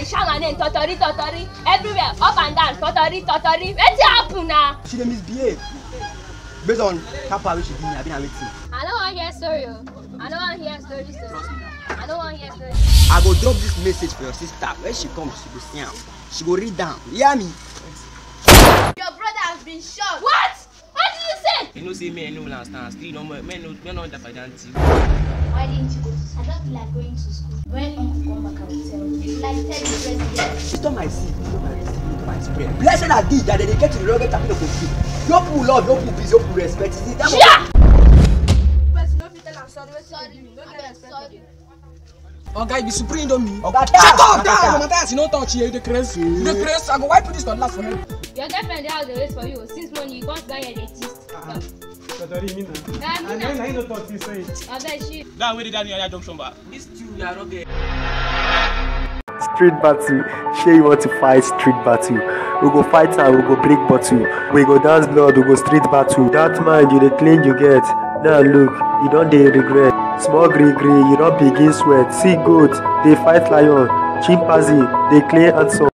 shout my name, totori, totori, everywhere, up and down, totori, totori. Wetin happen now? She dey misbehave. Based on how far she give me, I been waiting. I don't want to hear story. I don't want to hear story. I don't want to hear story. I go drop this message for your sister. When she comes, she go see am. She go read down. You hear me? Your brother has been shot. What? What did you say? You know, say men no will stand still. No more. Men no understand. Why didn't you go to school? I don't feel like going to school. When uncle come back, I will tell you. It's like telling the president. Stop my seed, stop my seed, stop my spread. Blessed are thee that they get to the rugged tapping of the feet. Your people love, your people peace, your people respect. Is it that Yeah. Oh, guy, be supreme on me. Oh, shut up, damn! No matter, you don't touch you, the craze. The craze, I go wipe this on last for him. Your girlfriend dey house dey wait for you. Since morning you can't buy her the gist. Totori, me na. And then I no talk this way. Abeg she. That way they down your junction bar. This two we are rugged. Street battle. Shey you want to fight street battle? We go fight and we go break bottle. We go dance blood, we go street battle. That man you dey claim you get. Now look, you don't dey regret. Small gree, you don't begin sweat. See goat, they fight lion. Chimpanzee, they claim handsome.